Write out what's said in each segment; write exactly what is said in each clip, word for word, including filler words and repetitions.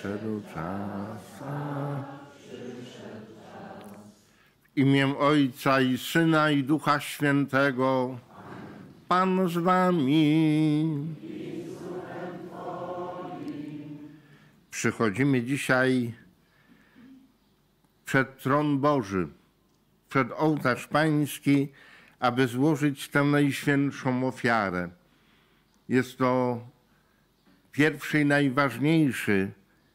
przyszedł czas. W imię Ojca i Syna i Ducha Świętego, Pan z wami. Przychodzimy dzisiaj przed tron Boży, przed ołtarz Pański, aby złożyć tę najświętszą ofiarę. Jest to pierwszy i najważniejszy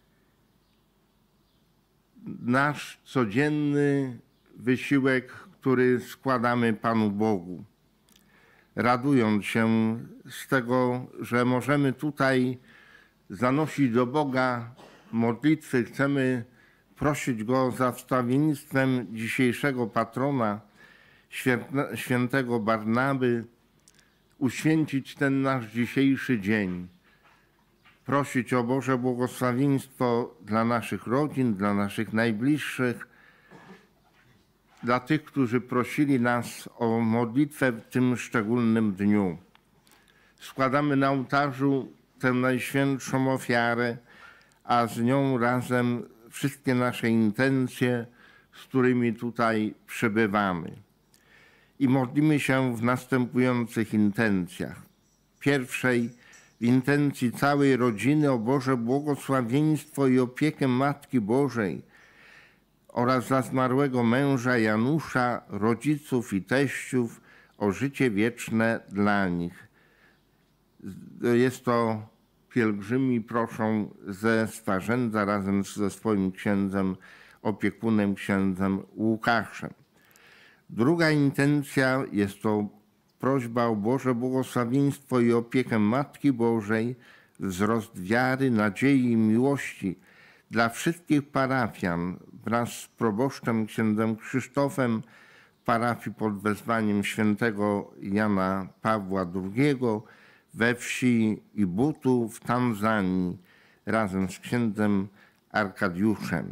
nasz codzienny wysiłek, który składamy Panu Bogu. Radując się z tego, że możemy tutaj zanosić do Boga modlitwy, chcemy prosić Go za wstawiennictwem dzisiejszego patrona, świętego Barnaby, uświęcić ten nasz dzisiejszy dzień. Prosić o Boże błogosławieństwo dla naszych rodzin, dla naszych najbliższych, dla tych, którzy prosili nas o modlitwę w tym szczególnym dniu. Składamy na ołtarzu tę najświętszą ofiarę, a z nią razem wszystkie nasze intencje, z którymi tutaj przebywamy. I modlimy się w następujących intencjach. Pierwszej, w intencji całej rodziny o Boże błogosławieństwo i opiekę Matki Bożej oraz za zmarłego męża Janusza, rodziców i teściów o życie wieczne dla nich. Jest to pielgrzymi proszą ze Starzędza razem ze swoim księdzem, opiekunem, księdzem Łukaszem. Druga intencja jest to prośba o Boże błogosławieństwo i opiekę Matki Bożej, wzrost wiary, nadziei i miłości dla wszystkich parafian wraz z proboszczem księdzem Krzysztofem parafii pod wezwaniem świętego Jana Pawła drugiego we wsi Ibutu w Tanzanii razem z księdzem Arkadiuszem.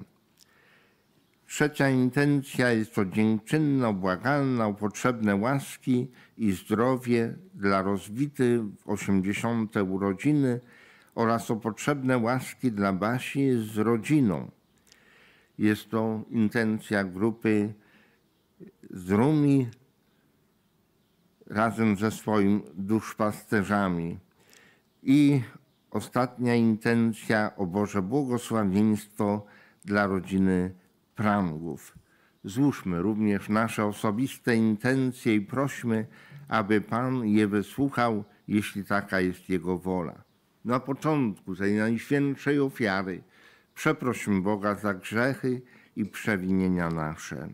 Trzecia intencja jest to dziękczynna, błagalna o potrzebne łaski i zdrowie dla rozbity w osiemdziesiąte urodziny oraz o potrzebne łaski dla Basi z rodziną. Jest to intencja grupy z Rumi razem ze swoimi duszpasterzami. I ostatnia intencja o Boże błogosławieństwo dla rodziny Prangów. Złóżmy również nasze osobiste intencje i prośmy, aby Pan je wysłuchał, jeśli taka jest Jego wola. Na początku tej najświętszej ofiary przeprośmy Boga za grzechy i przewinienia nasze.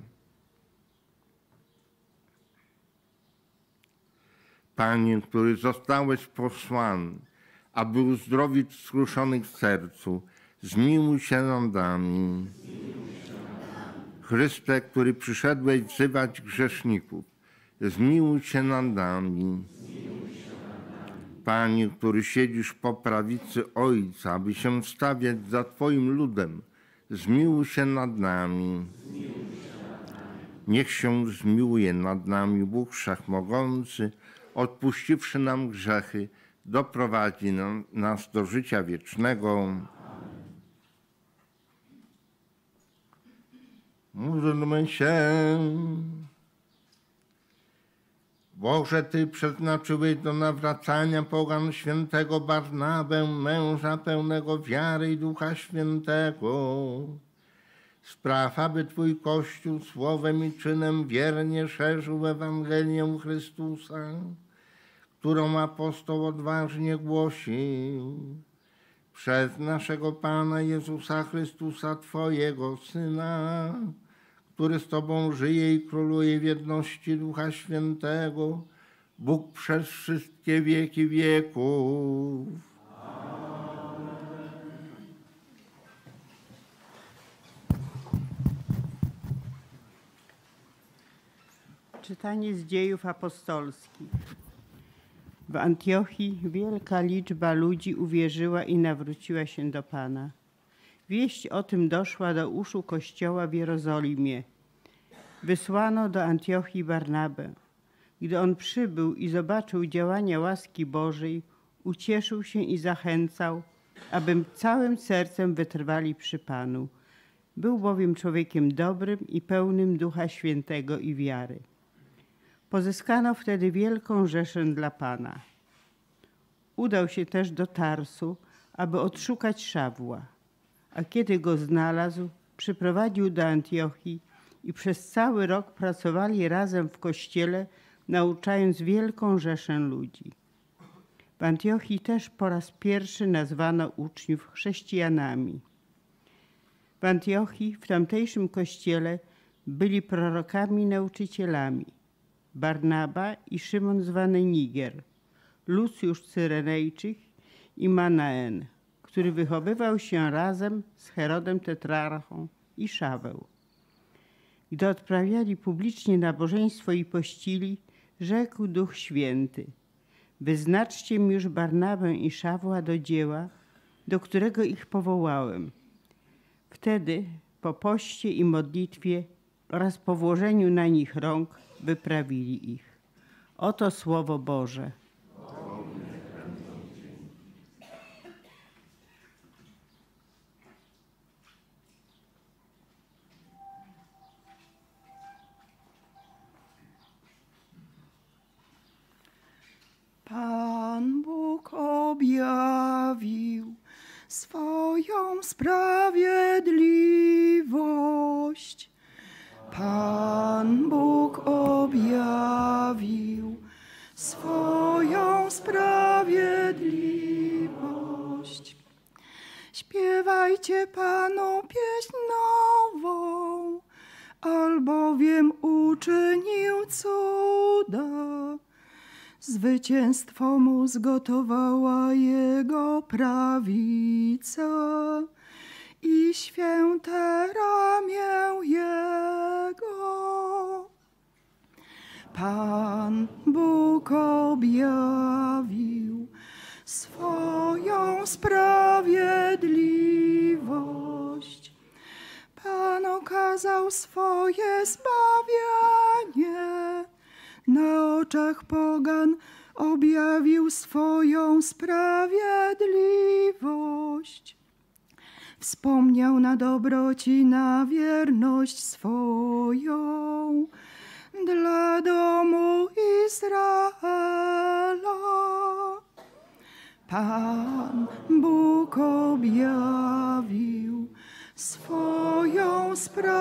Panie, który zostałeś posłany, aby uzdrowić skruszonych w sercu, zmiłuj się nad nami. Chryste, który przyszedłeś wzywać grzeszników, zmiłuj się nad nami. Panie, który siedzisz po prawicy Ojca, aby się stawiać za Twoim ludem, zmiłuj się nad nami. Niech się zmiłuje nad nami Bóg Wszechmogący, odpuściwszy nam grzechy, doprowadzi nas do życia wiecznego. Módlmy się. Boże, Ty przeznaczyłeś do nawracania pogan świętego Barnabę, męża pełnego wiary i Ducha Świętego. Spraw, aby Twój Kościół słowem i czynem wiernie szerzył Ewangelię Chrystusa, którą apostoł odważnie głosił. Przez naszego Pana Jezusa Chrystusa, Twojego Syna, który z Tobą żyje i króluje w jedności Ducha Świętego, Bóg przez wszystkie wieki wieków. Czytanie z Dziejów Apostolskich. W Antiochii wielka liczba ludzi uwierzyła i nawróciła się do Pana. Wieść o tym doszła do uszu Kościoła w Jerozolimie. Wysłano do Antiochii Barnabę. Gdy on przybył i zobaczył działania łaski Bożej, ucieszył się i zachęcał, abym całym sercem wytrwali przy Panu. Był bowiem człowiekiem dobrym i pełnym Ducha Świętego i wiary. Pozyskano wtedy wielką rzeszę dla Pana. Udał się też do Tarsu, aby odszukać Szawła. A kiedy go znalazł, przyprowadził do Antiochii i przez cały rok pracowali razem w kościele, nauczając wielką rzeszę ludzi. W Antiochii też po raz pierwszy nazwano uczniów chrześcijanami. W Antiochii, w tamtejszym kościele, byli prorokami i nauczycielami Barnaba i Szymon zwany Niger, Lucjusz Cyrenejczyk i Manaen, który wychowywał się razem z Herodem Tetrarchą i Szaweł. Gdy odprawiali publicznie nabożeństwo i pościli, rzekł Duch Święty: wyznaczcie mi już Barnabę i Szawła do dzieła, do którego ich powołałem. Wtedy po poście i modlitwie oraz po włożeniu na nich rąk wyprawili ich. Oto Słowo Boże. Pan Bóg objawił swoją sprawiedliwość. Pan Bóg objawił swoją sprawiedliwość. Śpiewajcie Panu pieśń nową, albowiem uczynił cuda. Zwycięstwo mu zgotowała jego prawica i święte ramię jego. Pan Bóg objawił swoją sprawiedliwość. Pan okazał swoje zbawienie. Na oczach pogan objawił swoją sprawiedliwość. Wspomniał na dobroci, na wierność swoją dla domu Izraela. Pan Bóg objawił swoją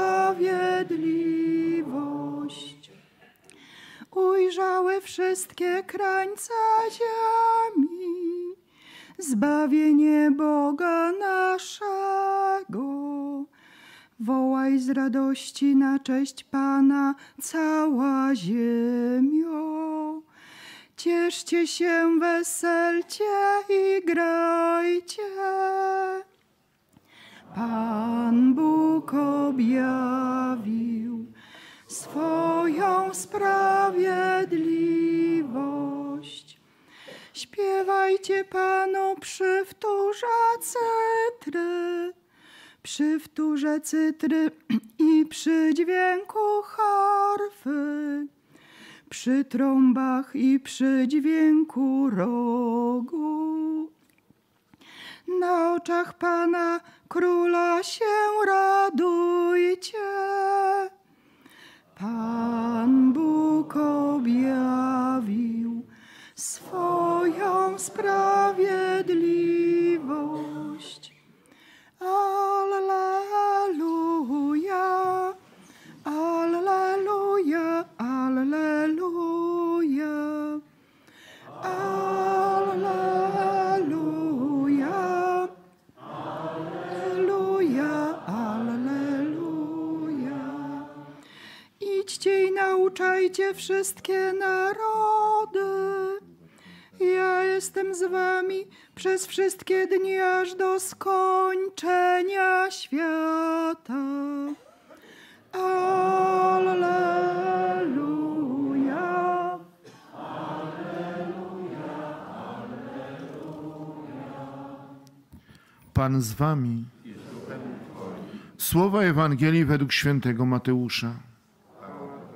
sprawiedliwość. Ujrzały wszystkie krańce ziemi zbawienie Boga naszego. Wołaj z radości na cześć Pana cała ziemio. Cieszcie się, weselcie i grajcie. Pan Bóg objawił swoją sprawiedliwość. Śpiewajcie Panu przy wtórze cytry, przy wtórze cytry i przy dźwięku harfy, przy trąbach i przy dźwięku rogu. Na oczach Pana Króla się radujcie. Pan Bóg objawił swoją sprawiedliwość. Alleluja, alleluja, alleluja, alleluja, alleluja, alleluja. Idźcie i nauczajcie wszystkie narody. Ja jestem z wami przez wszystkie dni aż do skończenia świata. Alleluja. Pan z wami. Słowa Ewangelii według świętego Mateusza.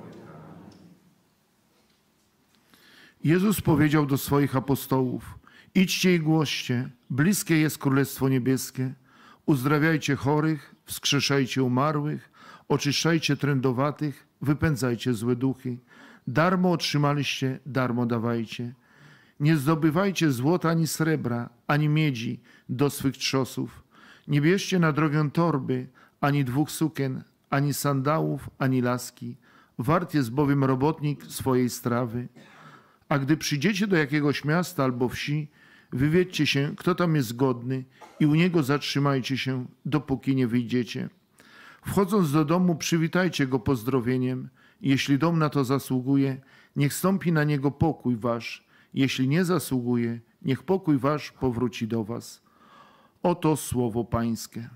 Jezus powiedział do swoich apostołów: Idźcie i głoście, bliskie jest Królestwo Niebieskie. Uzdrawiajcie chorych, wskrzeszajcie umarłych, oczyszczajcie trędowatych, wypędzajcie złe duchy. Darmo otrzymaliście, darmo dawajcie. Nie zdobywajcie złota ani srebra, ani miedzi do swych trzosów. Nie bierzcie na drogę torby, ani dwóch sukien, ani sandałów, ani laski. Wart jest bowiem robotnik swojej strawy. A gdy przyjdziecie do jakiegoś miasta albo wsi, wywiedźcie się, kto tam jest godny i u niego zatrzymajcie się, dopóki nie wyjdziecie. Wchodząc do domu, przywitajcie go pozdrowieniem. Jeśli dom na to zasługuje, niech stąpi na niego pokój wasz. Jeśli nie zasługuje, niech pokój wasz powróci do was. Oto słowo Pańskie.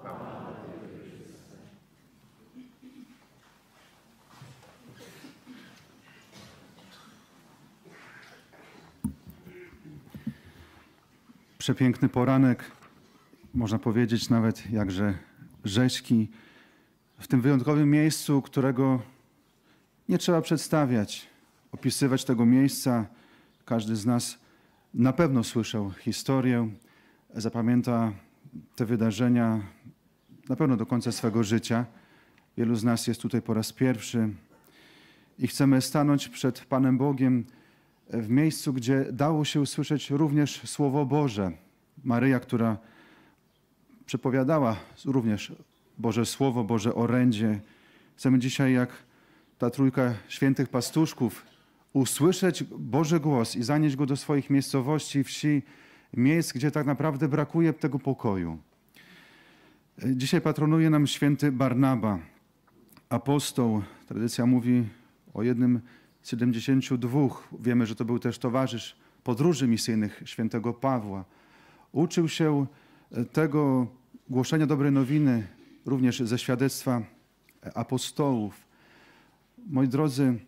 Przepiękny poranek, można powiedzieć nawet jakże rzeźki, w tym wyjątkowym miejscu, którego nie trzeba przedstawiać, opisywać tego miejsca. Każdy z nas na pewno słyszał historię, zapamięta te wydarzenia na pewno do końca swego życia. Wielu z nas jest tutaj po raz pierwszy i chcemy stanąć przed Panem Bogiem w miejscu, gdzie dało się usłyszeć również Słowo Boże. Maryja, która przepowiadała również Boże Słowo, Boże orędzie. Chcemy dzisiaj, jak ta trójka świętych pastuszków, usłyszeć Boży głos i zanieść go do swoich miejscowości, wsi, miejsc, gdzie tak naprawdę brakuje tego pokoju. Dzisiaj patronuje nam święty Barnaba, apostoł. Tradycja mówi o jednym z siedemdziesięciu dwóch. Wiemy, że to był też towarzysz podróży misyjnych świętego Pawła. Uczył się tego głoszenia dobrej nowiny również ze świadectwa apostołów. Moi drodzy,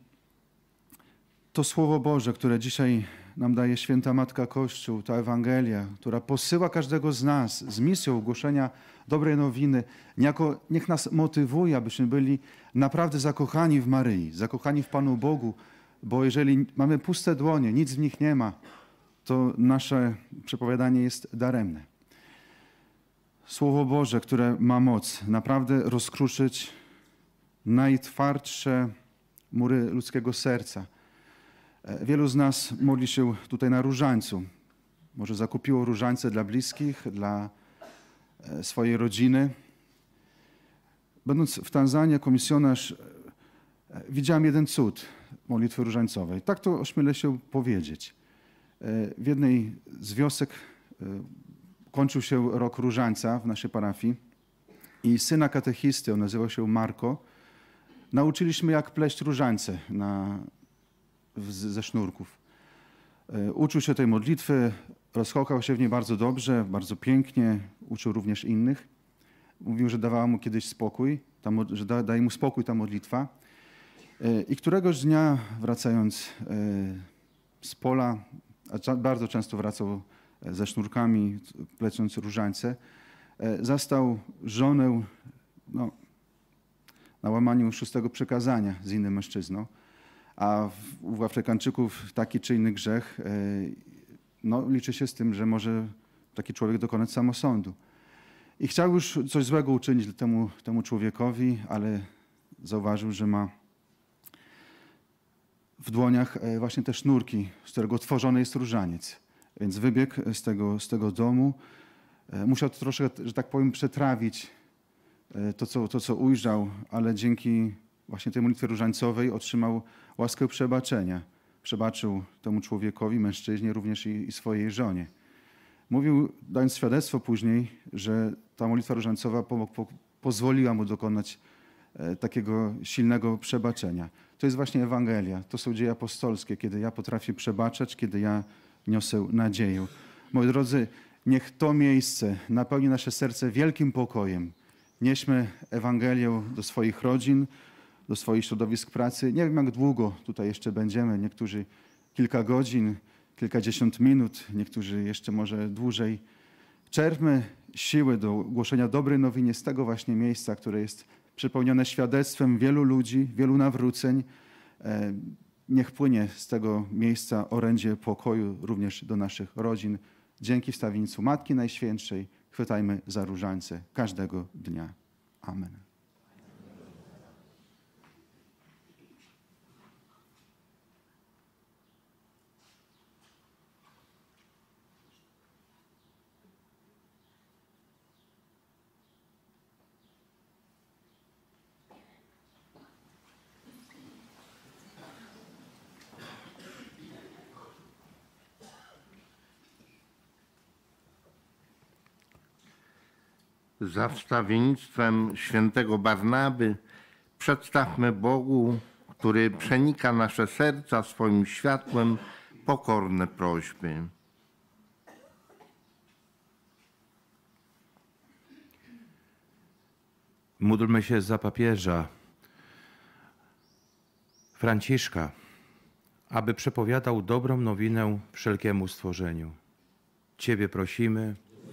to Słowo Boże, które dzisiaj nam daje Święta Matka Kościół, ta Ewangelia, która posyła każdego z nas z misją głoszenia dobrej nowiny, niejako niech nas motywuje, abyśmy byli naprawdę zakochani w Maryi, zakochani w Panu Bogu, bo jeżeli mamy puste dłonie, nic w nich nie ma, to nasze przepowiadanie jest daremne. Słowo Boże, które ma moc naprawdę rozkruszyć najtwardsze mury ludzkiego serca. Wielu z nas modli się tutaj na różańcu. Może zakupiło różańce dla bliskich, dla swojej rodziny. Będąc w Tanzanii jako misjonarz, widziałem jeden cud modlitwy różańcowej. Tak to ośmielę się powiedzieć. W jednej z wiosek kończył się rok różańca w naszej parafii i syna katechisty, on nazywał się Marko, nauczyliśmy, jak pleść różańce na, w, ze sznurków. Uczył się tej modlitwy, rozkochał się w niej bardzo dobrze, bardzo pięknie, uczył również innych. Mówił, że dawała mu kiedyś spokój, ta, że da, daje mu spokój ta modlitwa. I któregoś dnia, wracając z pola, a bardzo często wracał ze sznurkami, plecąc różańce, zastał żonę no, na łamaniu szóstego przykazania z innym mężczyzną, a u Afrykańczyków taki czy inny grzech no, liczy się z tym, że może taki człowiek dokonać samosądu. I chciał już coś złego uczynić temu, temu człowiekowi, ale zauważył, że ma w dłoniach właśnie te sznurki, z którego tworzony jest różaniec. Więc wybiegł z tego, z tego domu. Musiał troszkę, że tak powiem, przetrawić to co, to, co ujrzał, ale dzięki właśnie tej modlitwie różańcowej otrzymał łaskę przebaczenia. Przebaczył temu człowiekowi, mężczyźnie, również i, i swojej żonie. Mówił, dając świadectwo później, że ta modlitwa różańcowa po, po, pozwoliła mu dokonać e, takiego silnego przebaczenia. To jest właśnie Ewangelia, to są dzieje apostolskie, kiedy ja potrafię przebaczać, kiedy ja niosę nadzieję. Moi drodzy, niech to miejsce napełni nasze serce wielkim pokojem. Nieśmy Ewangelię do swoich rodzin, do swoich środowisk pracy. Nie wiem, jak długo tutaj jeszcze będziemy. Niektórzy kilka godzin, kilkadziesiąt minut, niektórzy jeszcze może dłużej. Czerpmy siły do głoszenia dobrej nowiny z tego właśnie miejsca, które jest przepełnione świadectwem wielu ludzi, wielu nawróceń. niech płynie z tego miejsca orędzie pokoju również do naszych rodzin. Dzięki wstawiennictwu Matki Najświętszej chwytajmy za różańce każdego dnia. Amen. Za wstawiennictwem świętego Barnaby przedstawmy Bogu, który przenika nasze serca swoim światłem, pokorne prośby. Módlmy się za papieża Franciszka, aby przepowiadał dobrą nowinę wszelkiemu stworzeniu. Ciebie prosimy.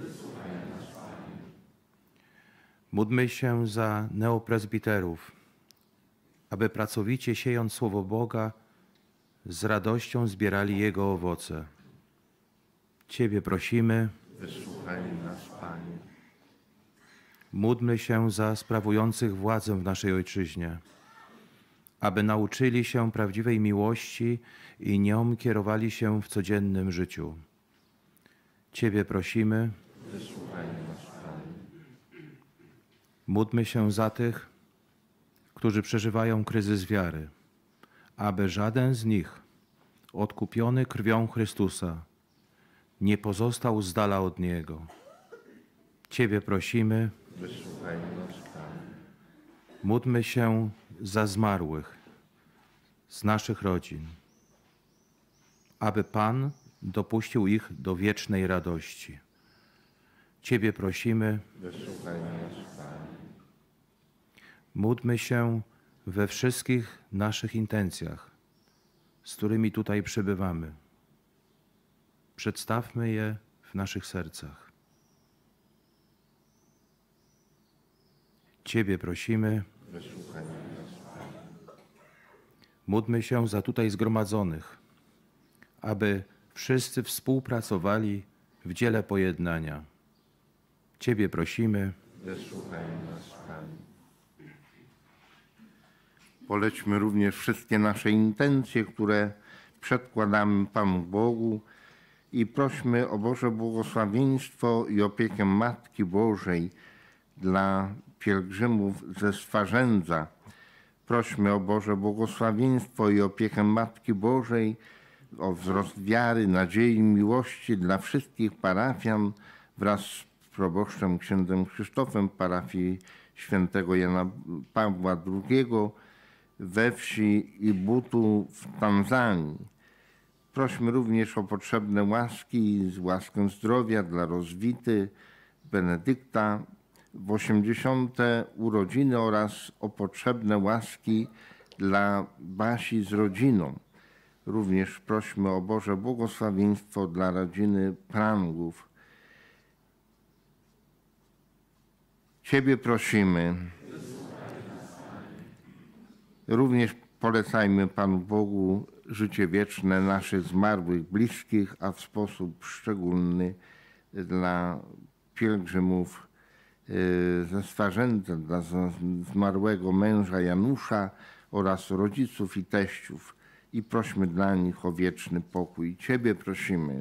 Módlmy się za neopresbiterów, aby pracowicie siejąc Słowo Boga, z radością zbierali Jego owoce. Ciebie prosimy. Wysłuchaj nas, Panie. Módlmy się za sprawujących władzę w naszej Ojczyźnie, aby nauczyli się prawdziwej miłości i nią kierowali się w codziennym życiu. Ciebie prosimy. Wysłuchaj nas, Panie. Módlmy się za tych, którzy przeżywają kryzys wiary, aby żaden z nich, odkupiony krwią Chrystusa, nie pozostał z dala od Niego. Ciebie prosimy. Wysłuchaj nas, Panie. Módlmy się za zmarłych z naszych rodzin, aby Pan dopuścił ich do wiecznej radości. Ciebie prosimy. Wysłuchaj nas, Panie. Módlmy się we wszystkich naszych intencjach, z którymi tutaj przebywamy. Przedstawmy je w naszych sercach. Ciebie prosimy. Wysłuchaj nas, Panie. Módlmy się za tutaj zgromadzonych, aby wszyscy współpracowali w dziele pojednania. Ciebie prosimy. Wysłuchaj nas, Panie. Polećmy również wszystkie nasze intencje, które przedkładamy Panu Bogu i prośmy o Boże błogosławieństwo i opiekę Matki Bożej dla pielgrzymów ze Swarzędza. Prośmy o Boże błogosławieństwo i opiekę Matki Bożej, o wzrost wiary, nadziei, miłości dla wszystkich parafian wraz z proboszczem księdzem Krzysztofem parafii świętego Jana Pawła drugiego we wsi Ibutu w Tanzanii. Prośmy również o potrzebne łaski, łaskę zdrowia dla rozwity Benedykta w osiemdziesiąte urodziny oraz o potrzebne łaski dla Basi z rodziną. Również prośmy o Boże błogosławieństwo dla rodziny Prangów. Ciebie prosimy. Również polecajmy Panu Bogu życie wieczne naszych zmarłych bliskich, a w sposób szczególny dla pielgrzymów ze Swarzędza, dla zmarłego męża Janusza oraz rodziców i teściów. I prośmy dla nich o wieczny pokój. Ciebie prosimy.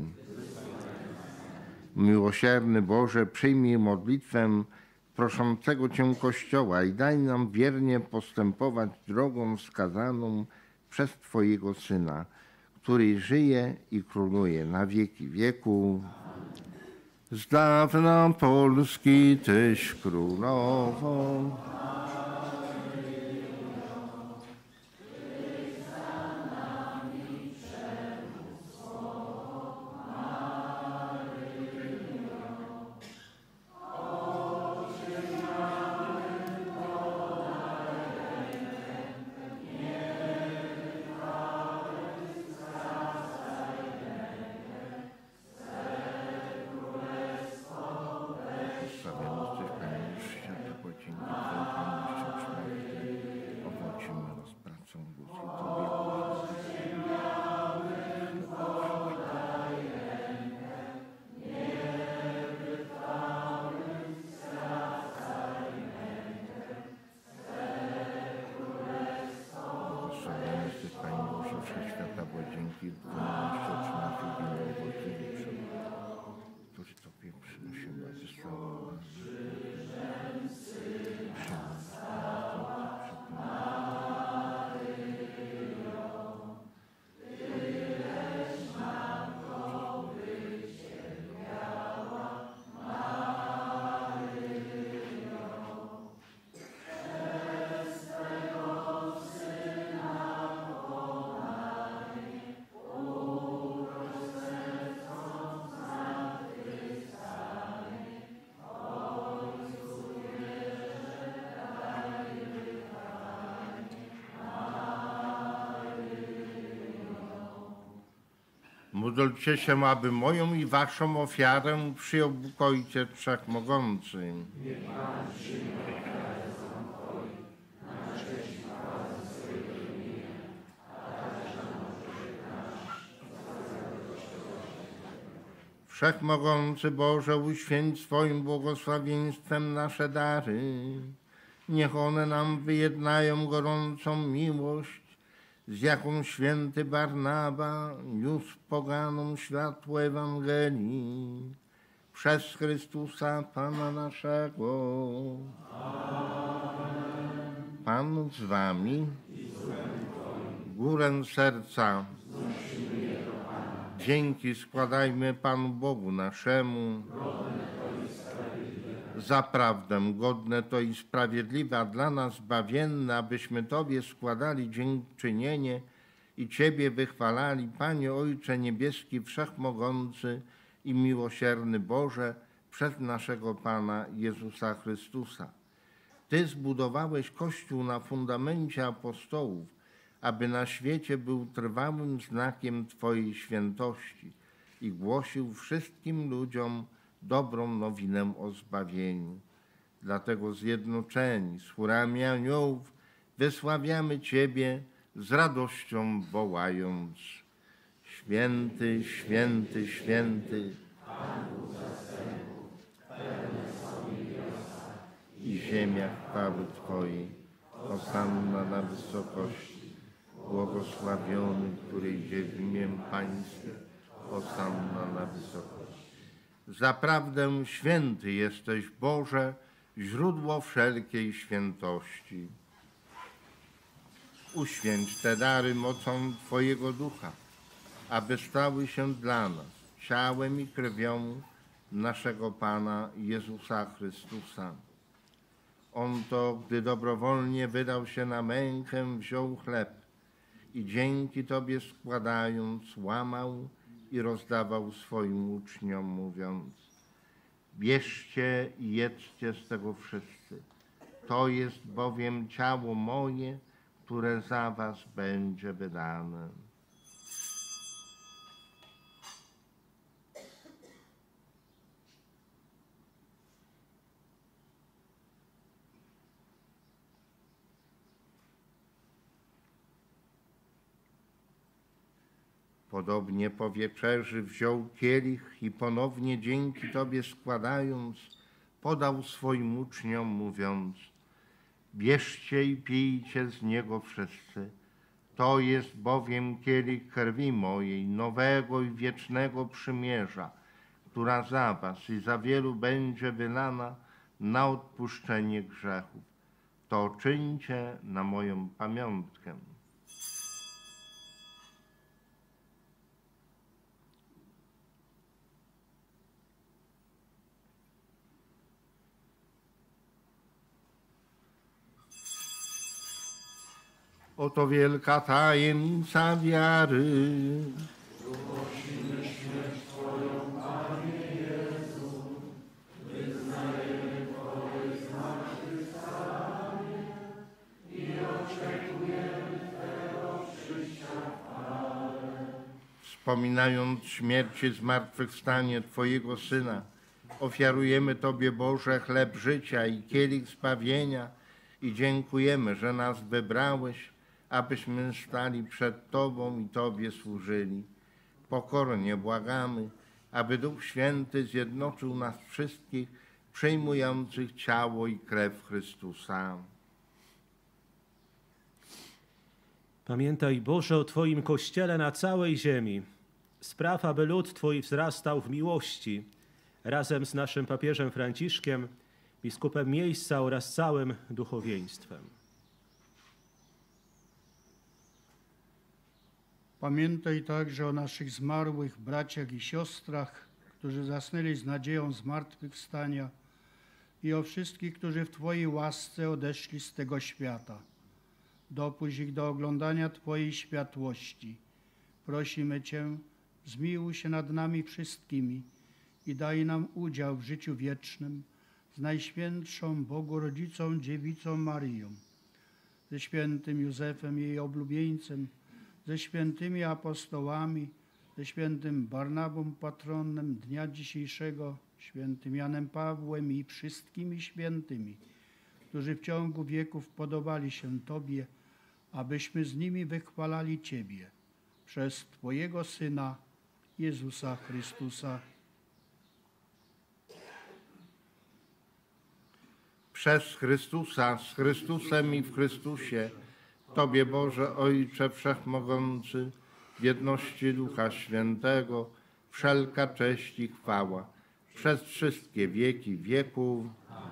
Miłosierny Boże, przyjmij modlitwę proszącego Cię Kościoła i daj nam wiernie postępować drogą wskazaną przez Twojego Syna, który żyje i króluje na wieki wieku. Z dawna Polski Tyś królował. Święty, Panie, święty, po dzięki Twojemu Módlcie się, aby moją i waszą ofiarę przyjął Bóg Ojciec Wszechmogący. Wszechmogący Boże, uświęć swoim błogosławieństwem nasze dary. Niech one nam wyjednają gorącą miłość, z jaką święty Barnaba niósł poganom światło Ewangelii. Przez Chrystusa Pana naszego. Pan z wami. Górę serca. Dzięki składajmy Panu Bogu naszemu. Zaprawdę godne to i sprawiedliwe, a dla nas zbawienne, abyśmy Tobie składali dziękczynienie i Ciebie wychwalali, Panie Ojcze Niebieski, Wszechmogący i miłosierny Boże, przez naszego Pana Jezusa Chrystusa. Ty zbudowałeś Kościół na fundamencie apostołów, aby na świecie był trwałym znakiem Twojej świętości i głosił wszystkim ludziom dobrą nowinę o zbawieniu. Dlatego zjednoczeni z chórami aniołów wysławiamy Ciebie z radością wołając: Święty, święty, święty, i ziemia chwały Twojej, hosanna na wysokości, błogosławiony, który idzie w imię Pańskie, hosanna na wysokości. Zaprawdę święty jesteś, Boże, źródło wszelkiej świętości. Uświęć te dary mocą Twojego Ducha, aby stały się dla nas ciałem i krwią naszego Pana Jezusa Chrystusa. On to, gdy dobrowolnie wydał się na mękę, wziął chleb i dzięki Tobie składając, łamał i rozdawał swoim uczniom, mówiąc: bierzcie i jedzcie z tego wszyscy. To jest bowiem ciało moje, które za was będzie wydane. Podobnie po wieczerzy wziął kielich i ponownie dzięki Tobie składając, podał swoim uczniom, mówiąc: bierzcie i pijcie z niego wszyscy. To jest bowiem kielich krwi mojej, nowego i wiecznego przymierza, która za was i za wielu będzie wylana na odpuszczenie grzechów. To czyńcie na moją pamiątkę. Oto wielka tajemnica wiary. Głosimy śmierć Twoją, Panie Jezu, wyznajemy Twoje zmartwychwstanie i oczekujemy Twego przyjścia w chwale. Wspominając śmierć i zmartwychwstanie Twojego Syna, ofiarujemy Tobie, Boże, chleb życia i kielich zbawienia i dziękujemy, że nas wybrałeś, abyśmy stali przed Tobą i Tobie służyli. Pokornie błagamy, aby Duch Święty zjednoczył nas wszystkich, przyjmujących ciało i krew Chrystusa. Pamiętaj, Boże, o Twoim Kościele na całej ziemi. Spraw, aby lud Twój wzrastał w miłości, razem z naszym papieżem Franciszkiem, biskupem miejsca oraz całym duchowieństwem. Pamiętaj także o naszych zmarłych braciach i siostrach, którzy zasnęli z nadzieją zmartwychwstania, i o wszystkich, którzy w Twojej łasce odeszli z tego świata. Dopuść ich do oglądania Twojej światłości. Prosimy Cię, zmiłuj się nad nami wszystkimi i daj nam udział w życiu wiecznym z Najświętszą Bogu Rodzicą Dziewicą Maryją, ze świętym Józefem, jej oblubieńcem, ze świętymi apostołami, ze świętym Barnabą, patronem dnia dzisiejszego, świętym Janem Pawłem i wszystkimi świętymi, którzy w ciągu wieków podobali się Tobie, abyśmy z nimi wychwalali Ciebie przez Twojego Syna, Jezusa Chrystusa. Przez Chrystusa, z Chrystusem i w Chrystusie, Tobie, Boże Ojcze Wszechmogący, w jedności Ducha Świętego, wszelka cześć i chwała, przez wszystkie wieki wieków.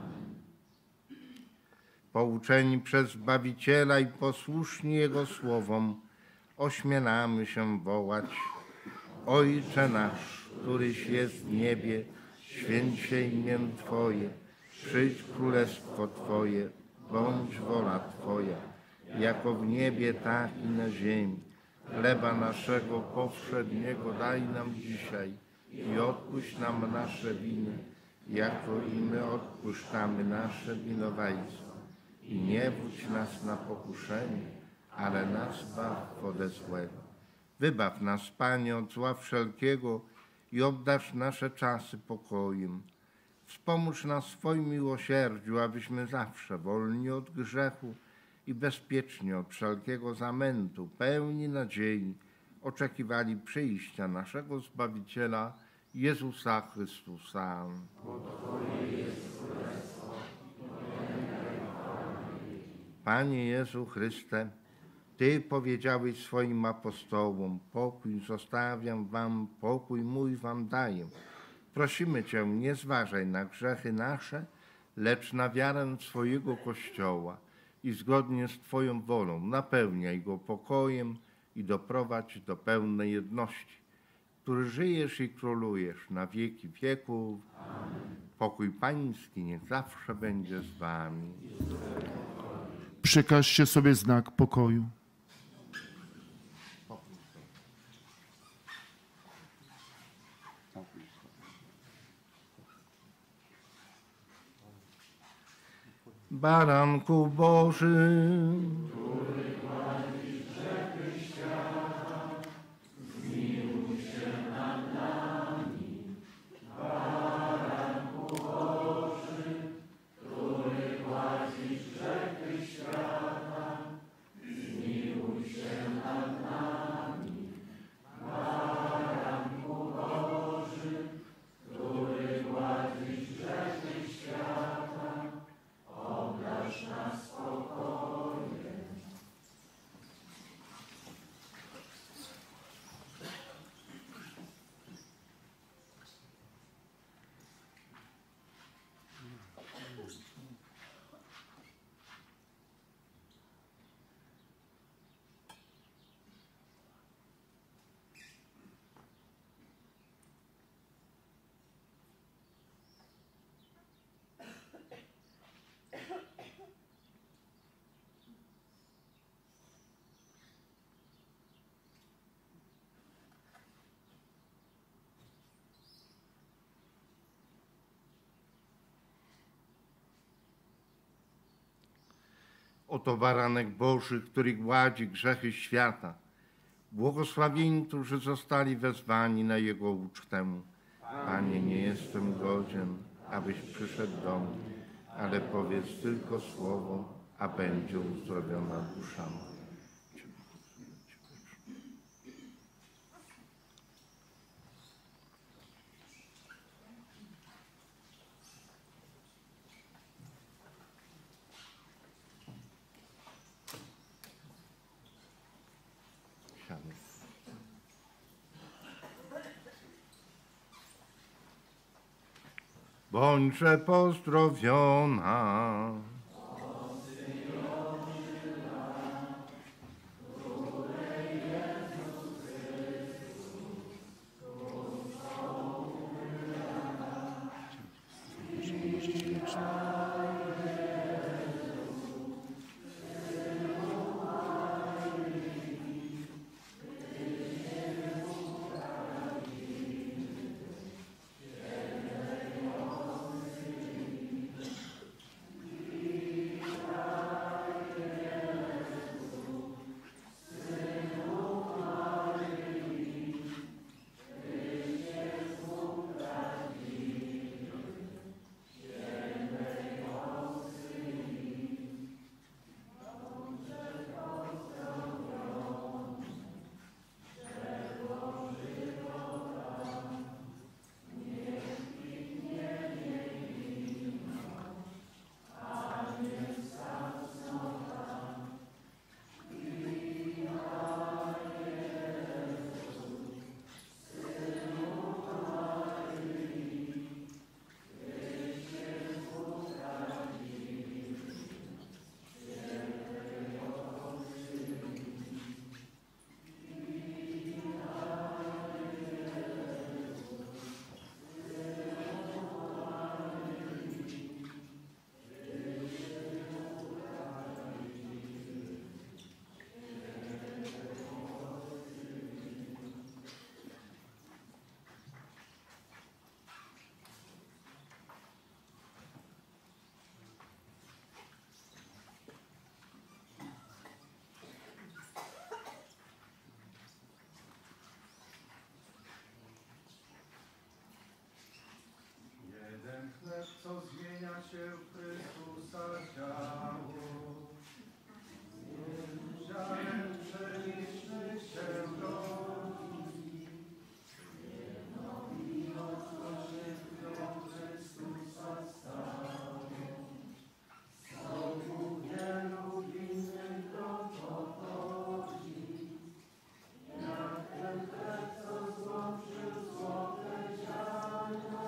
Pouczeni przez Zbawiciela i posłuszni Jego słowom, ośmielamy się wołać: Ojcze nasz, któryś jest w niebie, święć się imię Twoje, przyjdź królestwo Twoje, bądź wola Twoja, jako w niebie, tak i na ziemi. Chleba naszego powszedniego daj nam dzisiaj i odpuść nam nasze winy, jako i my odpuszczamy nasze winowajcom. I nie wódź nas na pokuszenie, ale nas zbaw ode złego. Wybaw nas, Panie, od zła wszelkiego i obdarz nasze czasy pokojem. Wspomóż nas w swoim miłosierdziu, abyśmy zawsze wolni od grzechu i bezpiecznie od wszelkiego zamętu, pełni nadziei, oczekiwali przyjścia naszego Zbawiciela, Jezusa Chrystusa. Panie Jezu Chryste, Ty powiedziałeś swoim apostołom: pokój zostawiam wam, pokój mój wam daję. Prosimy Cię, nie zważaj na grzechy nasze, lecz na wiarę swojego Kościoła i zgodnie z Twoją wolą napełniaj go pokojem i doprowadź do pełnej jedności, który żyjesz i królujesz na wieki wieków. Amen. Pokój Pański niech zawsze będzie z Wami. Przekażcie sobie znak pokoju. Baranku Boży, oto baranek Boży, który gładzi grzechy świata. Błogosławieni, którzy zostali wezwani na Jego ucztę. Panie, nie jestem godzien, abyś przyszedł do mnie, ale powiedz tylko słowo, a będzie uzdrowiona dusza moja. Bądźże pozdrowiona. Co zmienia się w Chrystusa ciało, ziarnem przenieśmy się rodzi, jedną miłość oświetloną Chrystusa stało, znowu wielu innych dom pochodzi, jak ten chleb, co złączył złote ziarno.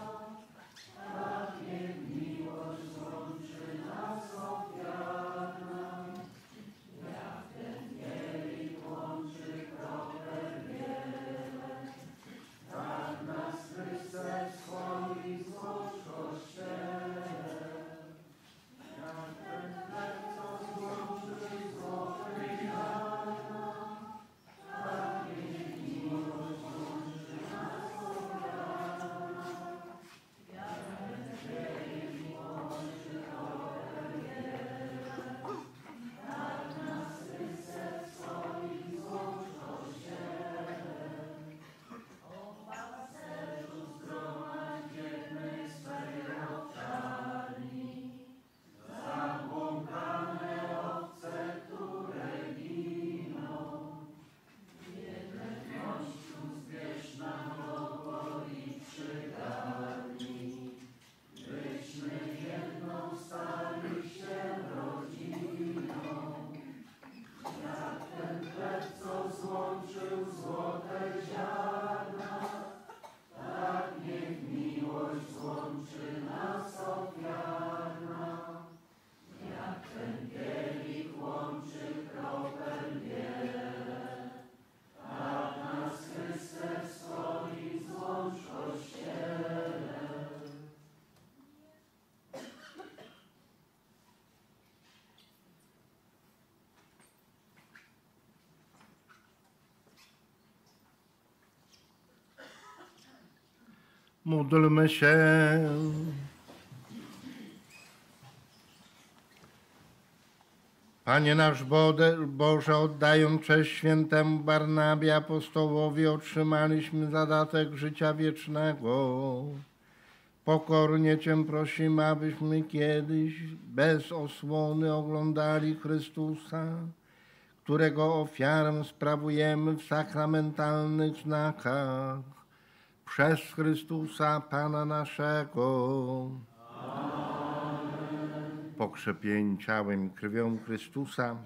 Módlmy się. Panie nasz Boże, oddając cześć świętemu Barnabie apostołowi, otrzymaliśmy zadatek życia wiecznego. Pokornie Cię prosimy, abyśmy kiedyś bez osłony oglądali Chrystusa, którego ofiarę sprawujemy w sakramentalnych znakach. Przez Chrystusa Pana naszego. Amen. Pokrzepieni ciałem i krwią Chrystusa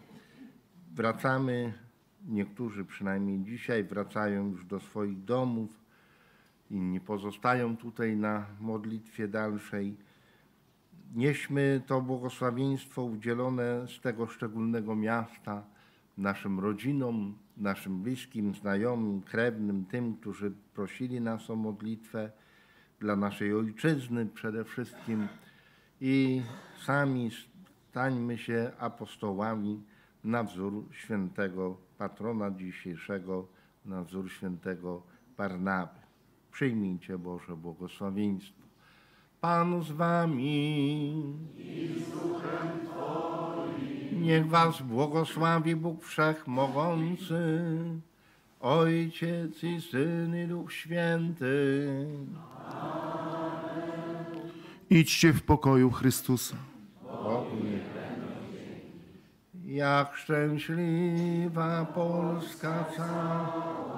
wracamy, niektórzy przynajmniej dzisiaj wracają już do swoich domów. inni pozostają tutaj na modlitwie dalszej. Nieśmy to błogosławieństwo udzielone z tego szczególnego miasta naszym rodzinom, naszym bliskim, znajomym, krewnym, tym, którzy prosili nas o modlitwę dla naszej ojczyzny przede wszystkim i sami stańmy się apostołami na wzór świętego patrona dzisiejszego, na wzór świętego Barnaby. Przyjmijcie Boże błogosławieństwo. Pan z wami. I z duchem Twoim. Niech was błogosławi Bóg Wszechmogący, Ojciec i Syn i Duch Święty. Idźcie w pokoju Chrystusa. Jak szczęśliwa Polska cała,